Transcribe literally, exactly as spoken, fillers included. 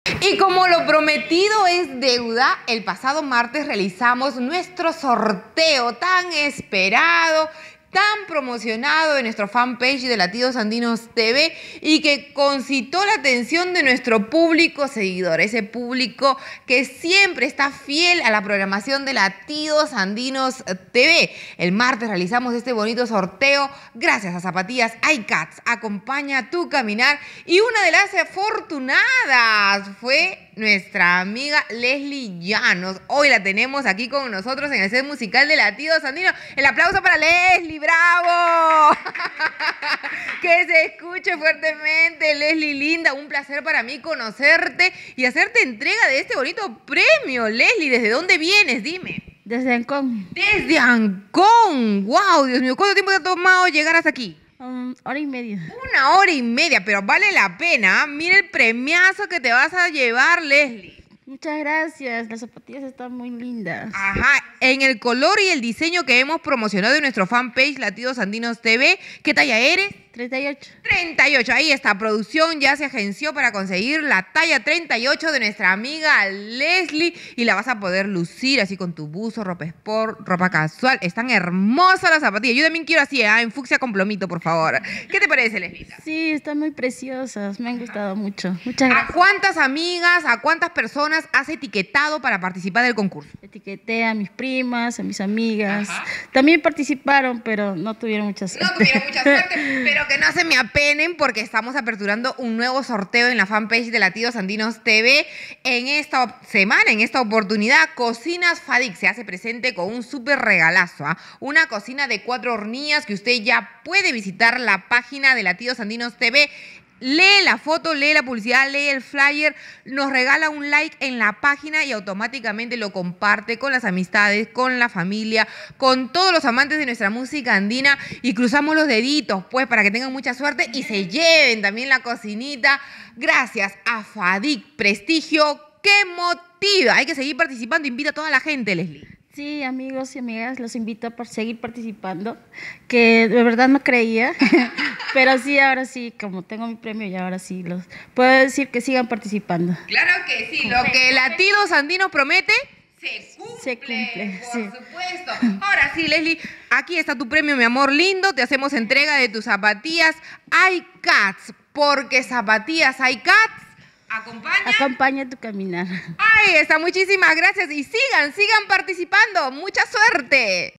Y como lo prometido es deuda, el pasado martes realizamos nuestro sorteo tan esperado, tan promocionado en nuestro fanpage de Latidos Andinos T V y que concitó la atención de nuestro público seguidor, ese público que siempre está fiel a la programación de Latidos Andinos T V. El martes realizamos este bonito sorteo gracias a Zapatillas iCats. Acompaña tu caminar y una de las afortunadas fue nuestra amiga Leslie Llanos. Hoy la tenemos aquí con nosotros en el set musical de Latidos Andinos. El aplauso para Leslie, ¡bravo! Que se escuche fuertemente, Leslie linda. Un placer para mí conocerte y hacerte entrega de este bonito premio. Leslie, ¿desde dónde vienes? Dime. Desde Ancón. Desde Ancón. ¡Wow! Dios mío, ¿cuánto tiempo te ha tomado llegar hasta aquí? Um, hora y media. Una hora y media, pero vale la pena. Mira el premiazo que te vas a llevar, Leslie. Muchas gracias, las zapatillas están muy lindas. Ajá, en el color y el diseño que hemos promocionado en nuestro fanpage Latidos Andinos T V. ¿Qué talla eres? treinta y ocho. treinta y ocho, ahí está, producción ya se agenció para conseguir la talla treinta y ocho de nuestra amiga Leslie y la vas a poder lucir así con tu buzo, ropa sport, ropa casual. Están hermosas las zapatillas. Yo también quiero así, ¿eh? En fucsia con plomito, por favor. ¿Qué te parece, Leslie? Sí, están muy preciosas, me han gustado mucho. Muchas gracias. ¿A cuántas amigas, a cuántas personas has etiquetado para participar del concurso? Etiqueté a mis primas, a mis amigas. Ajá. También participaron, pero no tuvieron mucha suerte. No tuvieron mucha suerte, pero que no se me apenen porque estamos aperturando un nuevo sorteo en la fanpage de Latidos Andinos T V. En esta semana, en esta oportunidad, Cocinas Fadic se hace presente con un súper regalazo. ¿eh? Una cocina de cuatro hornillas que usted ya puede visitar la página de Latidos Andinos T V. Lee la foto, lee la publicidad, lee el flyer, nos regala un like en la página y automáticamente lo comparte con las amistades, con la familia, con todos los amantes de nuestra música andina y cruzamos los deditos, pues, para que tengan mucha suerte y se lleven también la cocinita. Gracias a Fadic, prestigio que motiva. Hay que seguir participando. Invita a toda la gente, Leslie. Sí, amigos y amigas, los invito a seguir participando, que de verdad no creía, pero sí, ahora sí, como tengo mi premio y ahora sí, los puedo decir que sigan participando. Claro que sí, lo que Latidos Andinos promete, se cumple, Se cumple, por sí. supuesto. Ahora sí, Leslie, aquí está tu premio, mi amor lindo, te hacemos entrega de tus zapatillas iCats, porque zapatillas iCats acompaña. Acompaña tu caminar. Ahí está, muchísimas gracias y sigan, sigan participando. Mucha suerte.